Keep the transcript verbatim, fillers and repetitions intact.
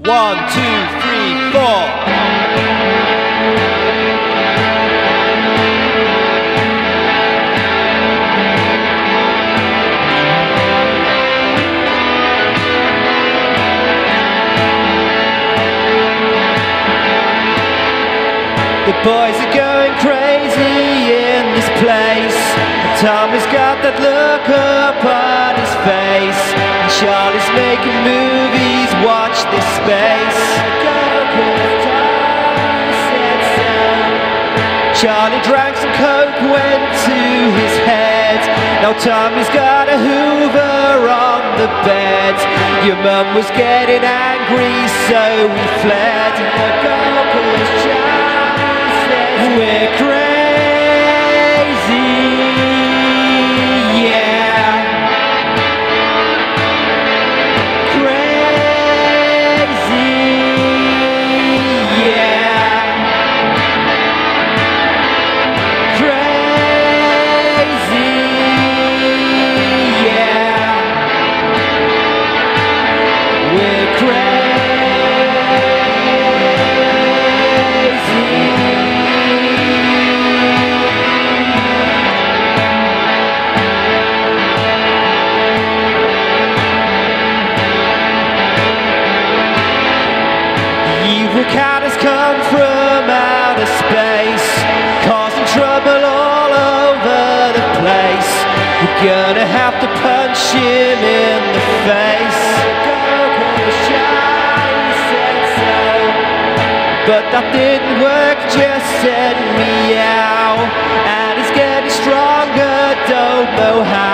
One, two, three, four. The boys are going crazy in this place. Tommy's got that look upon his face, and Charlie's making movies. Watch this space. Charlie drank some coke, went to his head. Now Tommy's got a Hoover on the bed. Your mum was getting angry, so we fled. We're crazy, yeah. Crazy, yeah. Crazy, yeah. We're crazy. The cat has come from outer space, causing trouble all over the place. We're gonna have to punch him in the face. But that didn't work, just said meow. And he's getting stronger, don't know how.